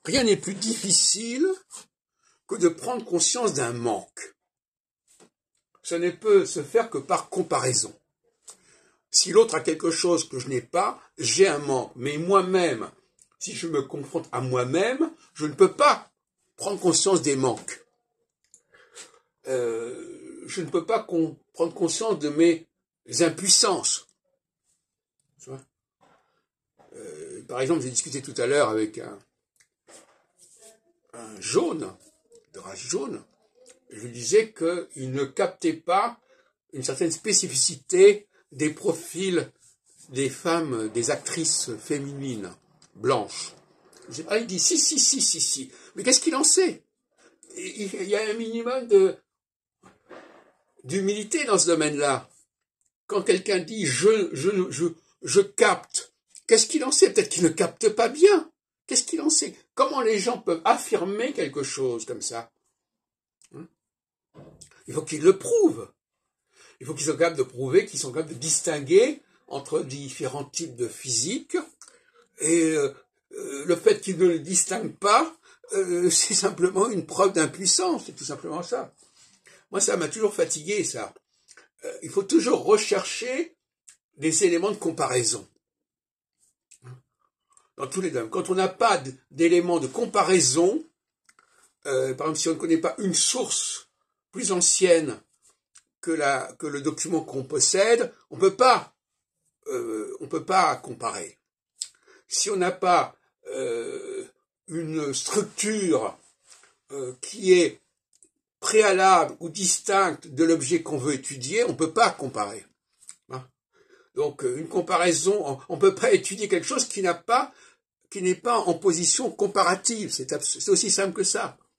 Rien n'est plus difficile que de prendre conscience d'un manque. Ça ne peut se faire que par comparaison. Si l'autre a quelque chose que je n'ai pas, j'ai un manque. Mais moi-même, si je me confronte à moi-même, je ne peux pas prendre conscience des manques. Je ne peux pas prendre conscience de mes impuissances. Tu vois, par exemple, j'ai discuté tout à l'heure avec un jaune, de race jaune. Je lui disais qu'il ne captait pas une certaine spécificité des profils des femmes, des actrices féminines blanches. Il dit si. Mais qu'est-ce qu'il en sait? Il y a un minimum d'humilité dans ce domaine-là. Quand quelqu'un dit je capte, qu'est-ce qu'il en sait? Peut-être qu'il ne capte pas bien. Qu'est-ce qu'il en sait? Comment les gens peuvent affirmer quelque chose comme ça? Il faut qu'ils le prouvent. Il faut qu'ils soient capables de prouver, qu'ils sont capables de distinguer entre différents types de physique. Et le fait qu'ils ne le distinguent pas, c'est simplement une preuve d'impuissance, c'est tout simplement ça. Moi, ça m'a toujours fatigué, ça. Il faut toujours rechercher des éléments de comparaison. Dans tous les domaines. Quand on n'a pas d'éléments de comparaison, par exemple, si on ne connaît pas une source plus ancienne que le document qu'on possède, on peut pas comparer. Si on n'a pas une structure qui est préalable ou distincte de l'objet qu'on veut étudier, on ne peut pas comparer. Donc une comparaison, on ne peut pas étudier quelque chose qui n'est pas en position comparative. C'est aussi simple que ça.